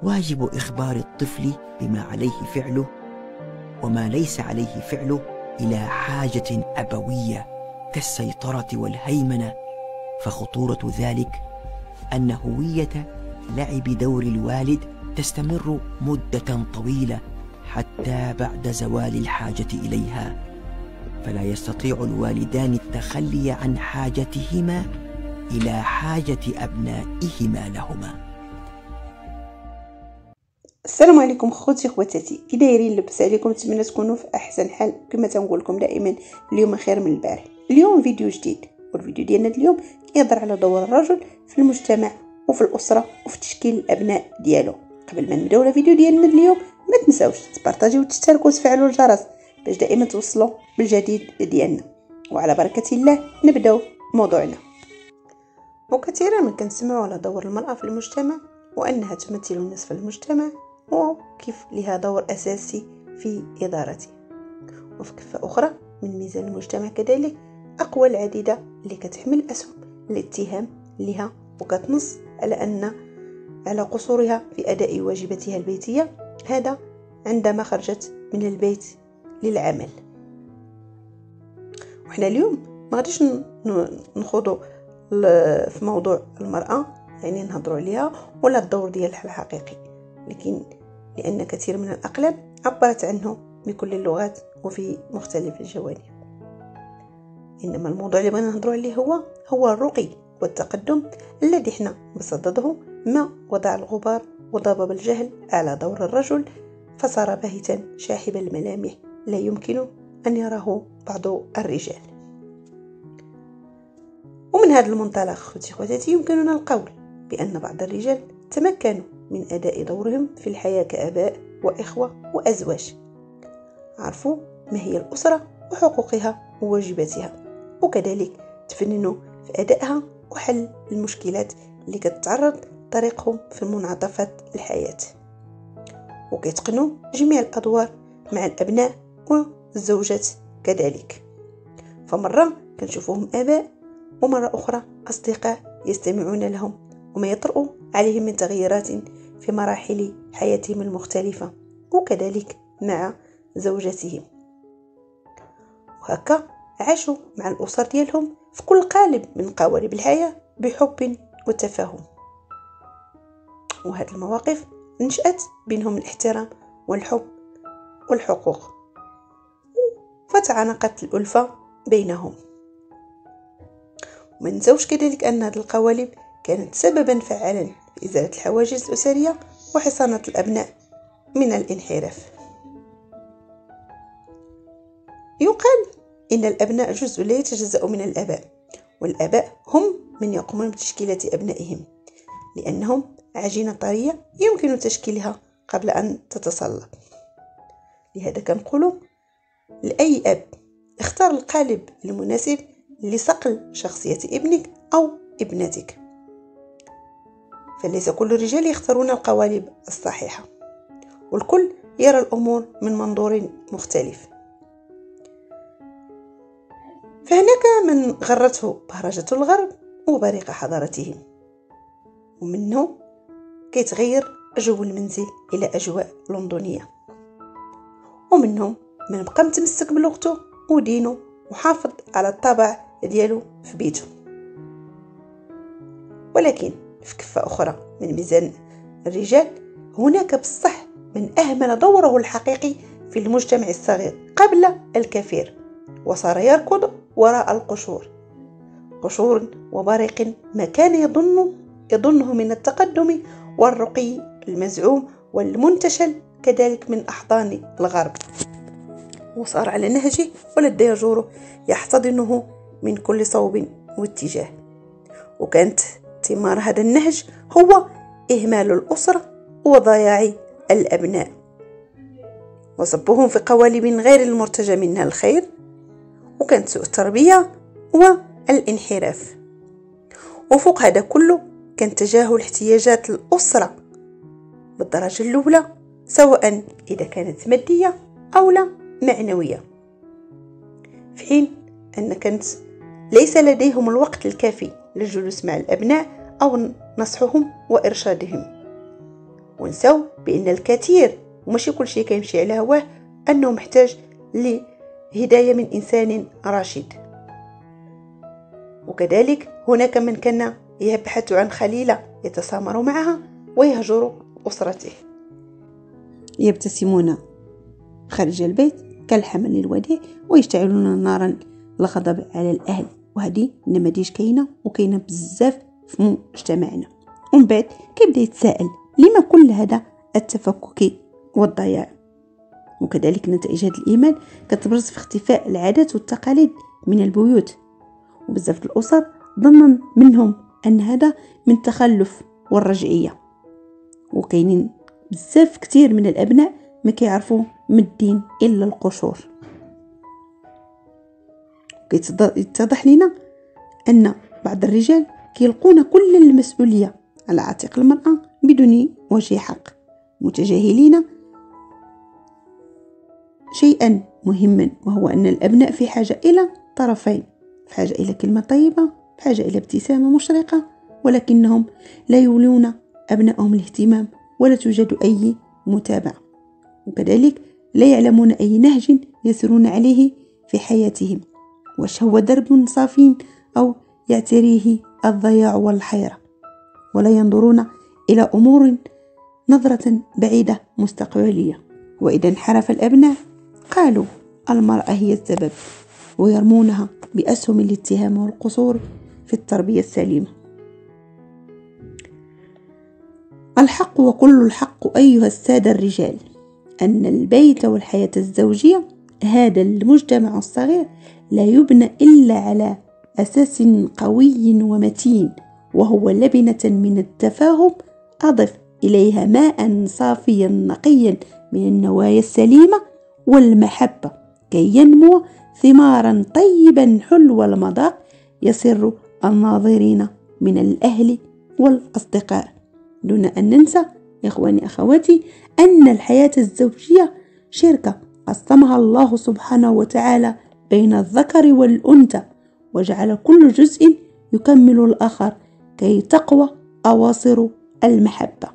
واجب إخبار الطفل بما عليه فعله وما ليس عليه فعله إلى حاجة أبوية كالسيطرة والهيمنة، فخطورة ذلك أن هوية لعب دور الوالد تستمر مدة طويلة حتى بعد زوال الحاجة إليها، فلا يستطيع الوالدان التخلي عن حاجتهما إلى حاجة أبنائهما لهما. السلام عليكم خوتي خواتاتي، كي دايرين؟ لبس عليكم، نتمنى تكونوا في احسن حال. كما تنقول لكم دائما اليوم خير من البارح. اليوم فيديو جديد، والفيديو ديالنا اليوم كيهضر على دور الرجل في المجتمع وفي الاسره وفي تشكيل الابناء ديالو. قبل ما نبداو الفيديو ديالنا اليوم ما تنساوش تبارطاجيو وتشتركوا وتفعلوا الجرس باش دائما توصلوا بالجديد ديالنا. وعلى بركه الله نبداو موضوعنا. وكثيرا ما كنسمعوا على دور المراه في المجتمع وانها تمثل نصف المجتمع، وكيف لها دور أساسي في إدارته. وفي كفة أخرى من ميزان المجتمع كذلك أقوى العديدة اللي كتحمل أسهم الاتهام لها وكتنص على قصورها في أداء واجباتها البيتية، هذا عندما خرجت من البيت للعمل. وحنا اليوم ما غاديش نخوضوا في موضوع المرأة، يعني نهضروا عليها ولا الدور ديالها الحقيقي، لأن كثير من الأقلام عبرت عنه بكل اللغات وفي مختلف الجوانب. إنما الموضوع اللي بغينا نهضروا عليه هو الرقي والتقدم الذي احنا بصدده ما وضع الغبار وضباب الجهل على دور الرجل، فصار باهتا شاحب الملامح لا يمكن أن يراه بعض الرجال. ومن هذا المنطلق خوتي يمكننا القول بأن بعض الرجال تمكنوا من أداء دورهم في الحياة كآباء وإخوة وأزواج، عرفوا ما هي الأسرة وحقوقها وواجباتها، وكذلك تفننوا في أدائها وحل المشكلات اللي كتعرض طريقهم في منعطفات الحياة، وكيتقنوا جميع الأدوار مع الأبناء والزوجات كذلك. فمرة كنشوفوهم آباء، ومرة أخرى أصدقاء يستمعون لهم وما يطرأ عليهم من تغييرات في مراحل حياتهم المختلفة، وكذلك مع زوجاتهم. وهكا عاشوا مع الأسر ديالهم في كل قالب من قوالب الحياة بحب وتفاهم. وهذه المواقف نشأت بينهم الاحترام والحب والحقوق، فتعانقت الألفة بينهم. وما ننساوش كذلك أن هذه القوالب كانت سببا فعالا في إزالة الحواجز الأسرية وحصانة الأبناء من الانحراف. يقال إن الأبناء جزء لا يتجزأ من الآباء، والآباء هم من يقومون بتشكيلة أبنائهم، لأنهم عجينة طرية يمكن تشكيلها قبل أن تتصلب. لهذا كنقول لأي أب اختار القالب المناسب لصقل شخصية ابنك أو ابنتك، فليس كل الرجال يختارون القوالب الصحيحة، والكل يرى الأمور من منظور مختلف. فهناك من غرته بهرجة الغرب وبريق حضارتهم، ومنه كيتغير جو المنزل إلى أجواء لندنية، ومنهم من بقى متمسك بلغته ودينه وحافظ على الطابع ديالو في بيته. ولكن في كفة أخرى من ميزان الرجال هناك بالصح من أهمل دوره الحقيقي في المجتمع الصغير قبل الكثير، وصار يركض وراء قشور وبريق ما كان يظنه من التقدم والرقي المزعوم والمنتشل كذلك من أحضان الغرب، وصار على نهجه ولد يجوره يحتضنه من كل صوب واتجاه. وكانت ثمار هذا النهج هو إهمال الأسرة وضياع الأبناء وصبهم في قوالب غير المرتجى منها الخير، وكانت سوء التربية والانحراف. وفوق هذا كله كان تجاهل احتياجات الأسرة بالدرجة الأولى، سواء إذا كانت مادية أو لا معنوية، في حين أن كانت ليس لديهم الوقت الكافي للجلوس مع الأبناء أو نصحهم وإرشادهم. ونساو بأن الكثير وماشي كل شيء كيمشي على هواه أنه محتاج لهداية من إنسان راشد. وكذلك هناك من كان يبحث عن خليلة يتسامر معها ويهجر أسرته، يبتسمون خارج البيت كالحمل للوديع ويشتعلون نارا الغضب على الأهل. وهذه نماذج كاينة وكاينة بزاف في مجتمعنا. ومن بعد كيبدا يتساءل لما كل هذا التفكك والضياع. وكذلك نتائج هذا الإيمان كتبرز في اختفاء العادات والتقاليد من البيوت، وبزاف الأسر ظنا منهم أن هذا من تخلف والرجعية. وكاينين بزاف كتير من الأبناء ما كيعرفوا من الدين إلا القشور. يتضح لنا أن بعض الرجال كيلقون كل المسؤولية على عاتق المرأة بدون وجه حق، متجاهلين شيئا مهما، وهو أن الأبناء في حاجة إلى طرفين، في حاجة إلى كلمة طيبة، في حاجة إلى ابتسامة مشرقة، ولكنهم لا يولون أبنائهم الاهتمام ولا توجد أي متابعة. وكذلك لا يعلمون أي نهج يسيرون عليه في حياتهم، واش هو درب صافي أو يعتريه الضياع والحيرة، ولا ينظرون إلى أمور نظرة بعيدة مستقبلية. وإذا انحرف الأبناء قالوا المرأة هي السبب، ويرمونها بأسهم الاتهام والقصور في التربية السليمة. الحق وكل الحق أيها السادة الرجال أن البيت والحياة الزوجية، هذا المجتمع الصغير، لا يبنى إلا على أساس قوي ومتين، وهو لبنة من التفاهم أضف إليها ماء صافيا نقيا من النوايا السليمة والمحبة، كي ينمو ثمارا طيبا حلو المذاق يسر الناظرين من الأهل والأصدقاء. دون أن ننسى إخواني أخواتي أن الحياة الزوجية شركة قسمها الله سبحانه وتعالى بين الذكر والأنثى، وجعل كل جزء يكمل الآخر كي تقوى أواصر المحبة.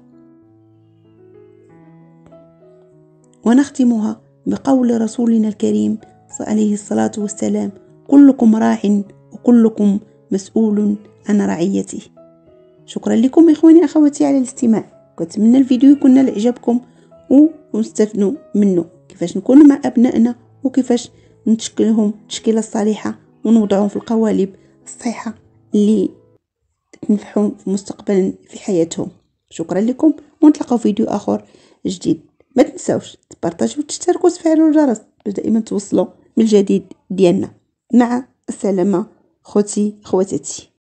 ونختمها بقول رسولنا الكريم عليه الصلاة والسلام: كلكم راع وكلكم مسؤول عن رعيته. شكرا لكم إخواني أخواتي على الاستماع، كنتمنى الفيديو يكون لعجبكم ونستفدوا منه، كيفاش نكون مع أبنائنا وكيفاش نشكلهم التشكيلة الصالحة ونوضعهم في القوالب الصحيحة اللي تنفعهم مستقبلا في حياتهم. شكرا لكم، ونتلقاو فيديو آخر جديد. ما تنساوش تبارطاجيو وتشتركوا وتفعلوا الجرس باش دائما توصلوا بالجديد ديالنا. مع السلامة خوتي خواتاتي.